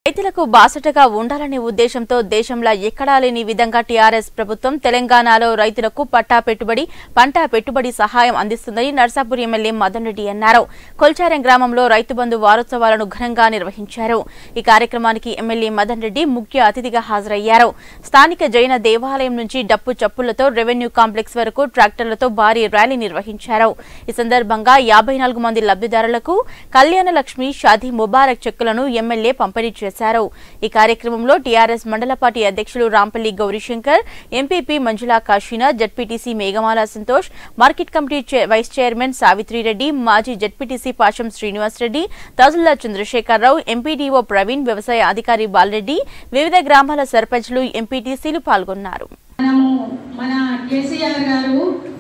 రైతులకు బాసటగా ఉండాలనే ఉద్దేశంతో దేశంలో ఎక్కడా లేని విధంగా టీఆర్ఎస్ ప్రభుత్వం తెలంగాణలో రైతులకు పంట పెట్టుబడి సహాయం అందిస్తుందని నర్సాపూర్ ఎమ్మెల్యే మదన్ రెడ్డి అన్నారు. కొల్చారం గ్రామంలో రైతు బంధు వారోత్సవాలను ఘనంగా నిర్వహించారు. ఈ కార్యక్రమానికి ఎమ్మెల్యే మదన్ రెడ్డి ముఖ్య అతిథిగా హాజరయ్యారు. స్థానిక జైన దేవాలయం నుంచి డప్పు చప్పులతో రెవెన్యూ కాంప్లెక్స్ వరకు ట్రాక్టర్లతో భారీ ర్యాలీ నిర్వహించారు. ఈ సందర్భంగా 54 మంది లబ్ధిదారులకు కళ్యాణ లక్ష్మి షాదీ ముబారక్ చెక్కులను ఎమ్మెల్యే పంపిణీ చేశారు. ఈ కార్యక్రమంలో టీఆర్ఎస్ మండల పార్టీ అధ్యక్షులు Rampalli Gowrishankar, MPP Manjula Kasina, ZPTC Meghamala Santosh, market committee vice chairman Savitri Reddy, మాజీ జడ్పీటీసీ పాషం శ్రీనివాసరెడ్డి, తహసీల్దార్ చంద్రశేఖరరావు, ఎంపీడీఓ ప్రవీణ్, వ్యవసాయ అధికారి బాలరెడ్డి, వివిధ గ్రామాల సర్పంచ్లు, ఎంపీటీసీలు పాల్గొన్నారు. మన కేసీఆర్ గారు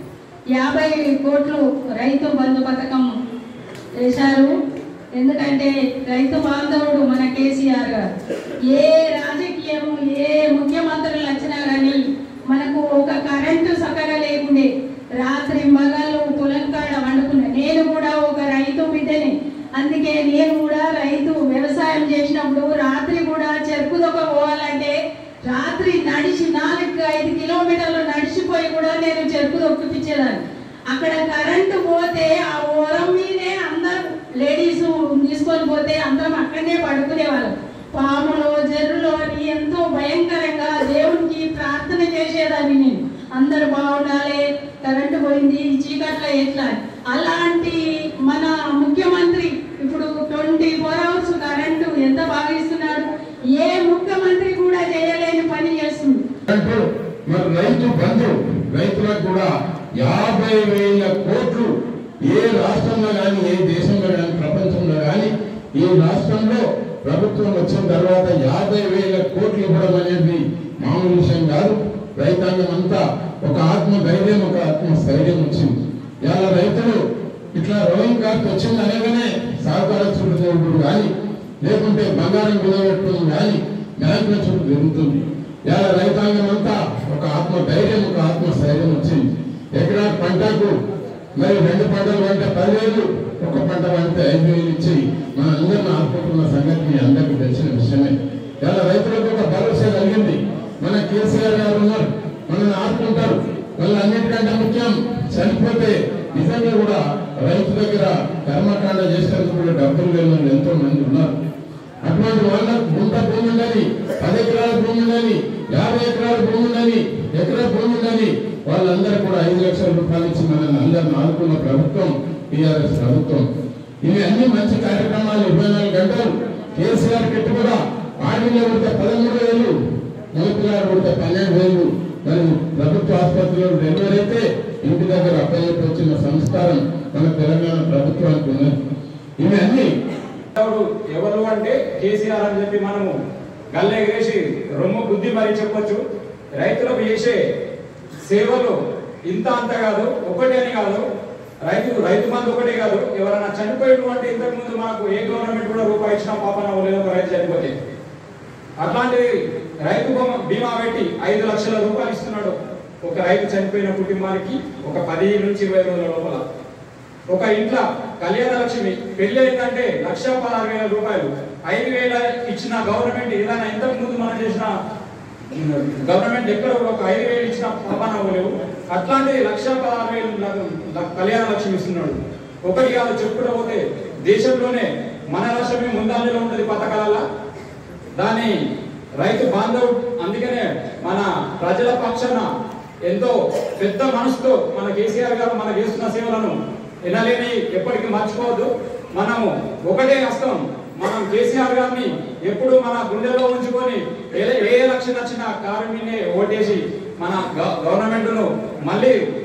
50 కోట్లు రైతు బంధు పథకం చేశారు. ఎందుకంటే రైతు బాంధవుడు మన కేసీఆర్ గారు. ఏ రాజకీయము ఏ ముఖ్యమంత్రులు వచ్చినా కానీ మనకు ఒక కరెంటు చక్కగా లేకుండే రాత్రి మగలు పొలం కాడ వండుకున్నా. నేను కూడా ఒక రైతు బిడ్డని, అందుకే నేను కూడా రైతు వ్యవసాయం చేసినప్పుడు రాత్రి కూడా చెరుకు దొక్క పోవాలంటే రాత్రి నడిచి 4-5 కిలోమీటర్లు నడిచిపోయి కూడా నేను చెరుకు దొక్కిపించేదాన్ని. అక్కడ కరెంటు పోతే ఆ ఓరం మీదే అందరు లేడీస్ తీసుకొని పోతే అందరం అక్కడనే పడుకునేవాళ్ళం. పాములో జర్రులో అని ఎంతో భయంకరంగా దేవునికి ప్రార్థన చేసేదాన్ని నేను. అందరు బాగుండాలి, కరెంటు పోయింది చీకట్ల ఎట్లా. అలాంటి మన ముఖ్యమంత్రి ఇప్పుడు 24 అవర్స్ కరెంటు ఎంత బాగా ఇస్తున్నాడు. ఏ ముఖ్యమంత్రి కూడా చేయలేని పని చేస్తుంది. రైతు బంధు రైతులకు కూడా 50,000 కోట్లు ఏ రాష్ట్రంలో కానీ ఏ దేశంలో కానీ ప్రపంచంలో కానీ ఈ రాష్ట్రంలో ప్రభుత్వం వచ్చిన తర్వాత 50,000 కోట్లు ఇవ్వడం అనేది మామూలు విషయం కాదు. రైతాంగం అంతా ఒక ఆత్మ ధైర్యం, ఒక ఆత్మ స్థైర్యం వచ్చింది. ఇలా రైతులు ఇట్లా రోయింగ్ కార్డు వచ్చింది అనగానే సహకార చుట్టూ దేవుడు కానీ లేకుంటే బంగారం కుదబెట్టడం కానీ బ్యాంకుల చుట్టూ జరుగుతుంది. ఇలా రైతాంగం అంతా ఒక ఆత్మ ధైర్యం, ఒక ఆత్మ స్థైర్యం వచ్చింది. ఎకరా పంటకు మరి 2 పంటలు పంటే 10,000, ఒక పంట పండితే 5,000 ఇచ్చి మన అందరిని ఆదుకుంటున్న సంగతి మీ అందరికీ తెలిసిన విషయమే. ఇలా రైతులకు ఒక భరోసా కలిగింది. మన కేసీఆర్ గారు ఉన్నారు, మనల్ని ఆదుకుంటారు. వాళ్ళు అన్నిటికంటే ముఖ్యం, చనిపోతే నిజంగా కూడా రైతు దగ్గర కర్మకాండ చేసేందుకు కూడా డబ్బులు లేని వాళ్ళు ఎంతో మంది ఉన్నారు. అటువంటి వాళ్ళకు గుంట భూమి ఉందని, 10 ఎకరాల భూమి ఉందని, 50 ఎకరాల భూమి ఉందని, ఎకరా భూమి ఉందని వాళ్ళందరూ కూడా 5 లక్షల రూపాయలు ఇచ్చి మనల్ని అందరిని ఆదుకున్న ప్రభుత్వం టీఆర్ఎస్ ప్రభుత్వం. ఇవి అన్ని మంచి కార్యక్రమాలు. 24 గంటలు కేసీఆర్ కిట్ కూడా ఆడిలో కొడితే 13,000, మొలపిల్లాడు కొడితే 12,000. మరి ప్రభుత్వ ఆసుపత్రిలో డెలివరీ అయితే ఇంటి దగ్గర అప్పయ్యకు వచ్చిన సంస్కారం మన తెలంగాణ ప్రభుత్వానికి ఉన్నది. ఇవి అన్ని ఎవరు అంటే కేసీఆర్ అని చెప్పి మనము గల్లెగేసి రొమ్ము బుద్ధి మరి చెప్పొచ్చు. రైతులకు చేసే సేవలు ఇంత అంత కాదు, ఒకటి అని కాదు. రైతు బంధు ఒకటే కాదు, ఎవరైనా చనిపోయినటువంటి ఇంతకు ముందు మనకు ఏ గవర్నమెంట్ కూడా రూపాయి ఇచ్చిన పాపన లేదు ఒక రైతు చనిపోతే. అట్లాంటి రైతు బీమా పెట్టి 5 లక్షల రూపాయలు ఇస్తున్నాడు ఒక రైతు చనిపోయిన కుటుంబానికి. ఒక 10 నుంచి 20 రోజుల లోపల ఒక ఇంట్లో కళ్యాణ లక్ష్మి పెళ్లి అయిందంటే 1,16,000 రూపాయలు, 5,000 ఇచ్చిన గవర్నమెంట్. ఏదైనా ఇంతకు ముందు మనం చేసిన గవర్నమెంట్ ఎక్కడ ఒక 5,000 ఇచ్చిన పాపన లేవు. అట్లాంటి 1,16,000 కళ్యాణ లక్ష్మి ఇస్తున్నాడు. ఒకటి కాదు చెప్పుకుంటూ పోతే దేశంలోనే మన రాష్ట్రమే ముందంజలో ఉన్నది పథకాల. దాని రైతు బాంధవుడు. అందుకనే మన ప్రజల పక్షాన ఎంతో పెద్ద మనసుతో మన కేసీఆర్ గారు మనకు చేస్తున్న సేవలను ఎనలేని ఎప్పటికీ మర్చిపోవద్దు. మనము ఒకటే హస్తం, మనం కేసీఆర్ గారిని ఎప్పుడు మన గుండెలో ఉంచుకొని ఏ ఎలక్షన్ వచ్చినా కారు మీదే ఓటేసి మన గవర్నమెంట్ను మళ్ళీ